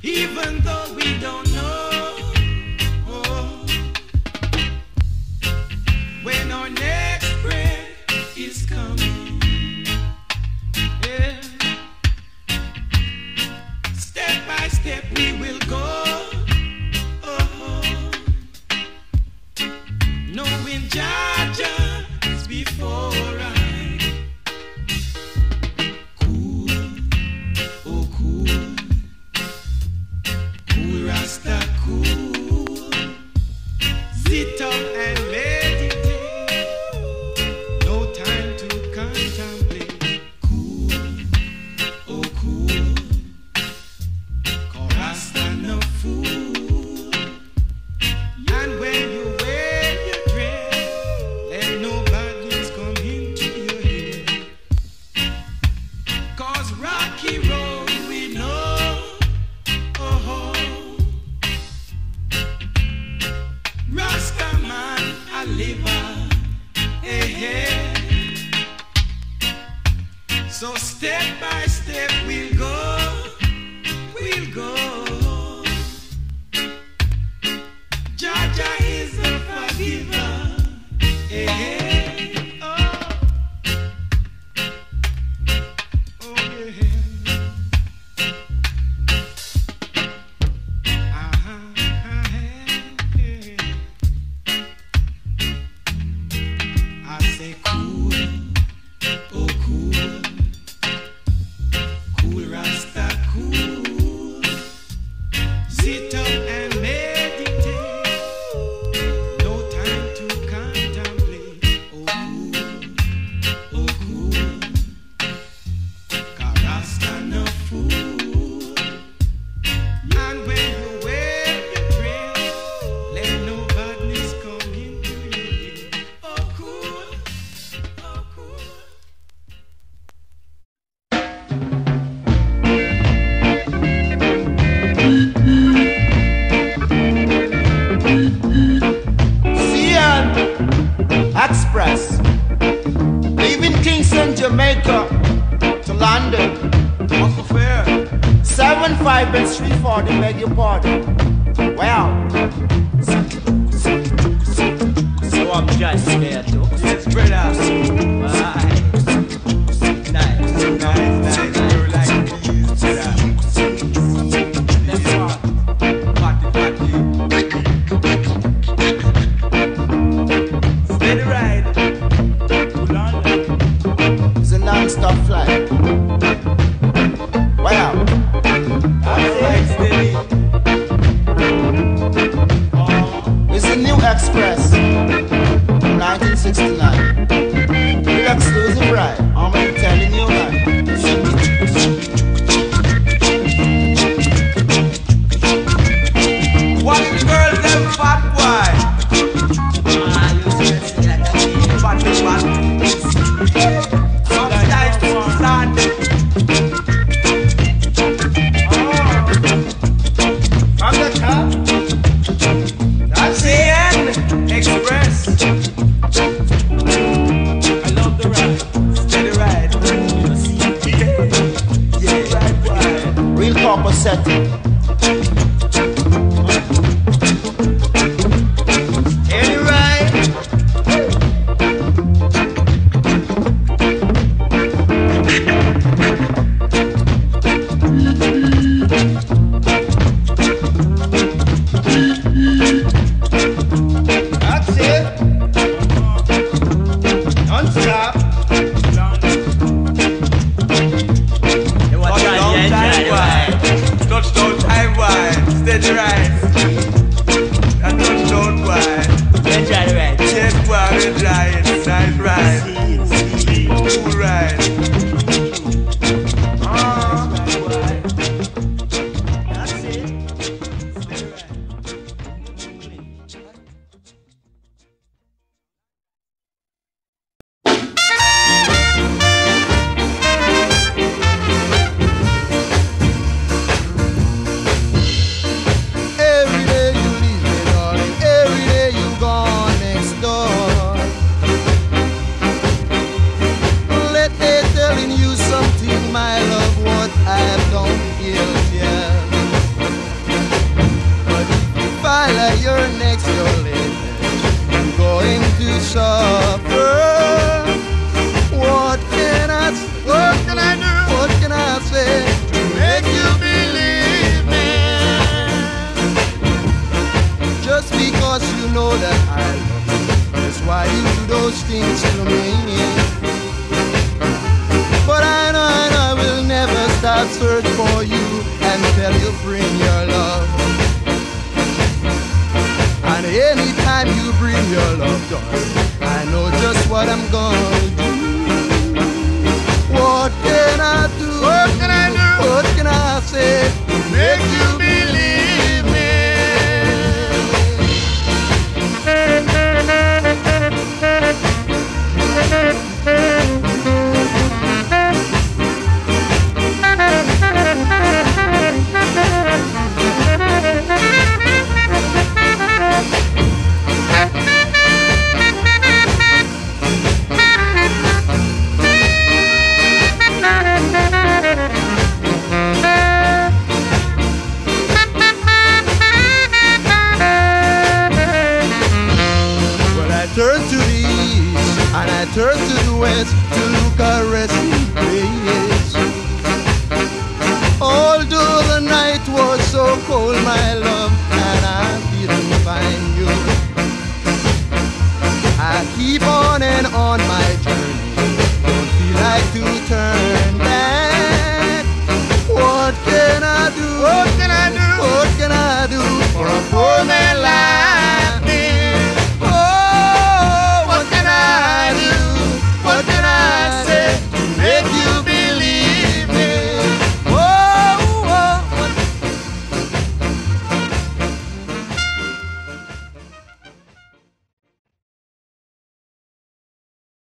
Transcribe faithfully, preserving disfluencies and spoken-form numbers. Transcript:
even though we don't know oh, when our next breath is coming. Yeah. Step by step we will go, oh, knowing Jah Jah is before us. Rasta cool, sit up and meditate. No time to contemplate. Cool, oh cool. 'Cause Rasta no fool. And when you wear your dress, let no badness come into your head. 'Cause rocky road we know, oh. Rasta man a liver, hey, hey. So step by step we'll go, we'll go. Jah Jah is a forgiver, hey, hey. Oh, oh yeah. Express, leaving Kingston, Jamaica to London. What's the fare? seven five and three forty, beg your pardon. Well, so I'm just here to spread out. Bye. Nice, nice, nice, nice. You like these, spread out. Let's go. Party, party. Steady ride. It's a non-stop flight. Wow. That's right, steady. It's a new Express, nineteen sixty-nine. Real exclusive ride. I'm telling you, man. Watch the girls, them fat boy. Ah, you see that? Fat, fat. Sometimes to stand. Oh, from the top. That's the end. Express. I love the ride. Steady ride. Yeah, yeah, ride, ride. Real copper setting. Any ride. That's it. Don't stop. Touchdown time wide. Touchdown time wide. Steady ride. And touchdown wide. Enjoy the ride. Check wide. Enjoy it. Nice ride. Cool ride. Ah. That's it. Steady ride. that I love you. That's why you do those things to me. But I know, I know I will never stop search for you until you bring your love. And anytime you bring your love, darling, I know just what I'm gonna do. What can I do? What can I do? What can I say to make you believe me? Turn to the east and I turn to the west to look a resting place. Although the night was so cold, my love, and I didn't find you, I keep on and on my journey. Don't feel like to turn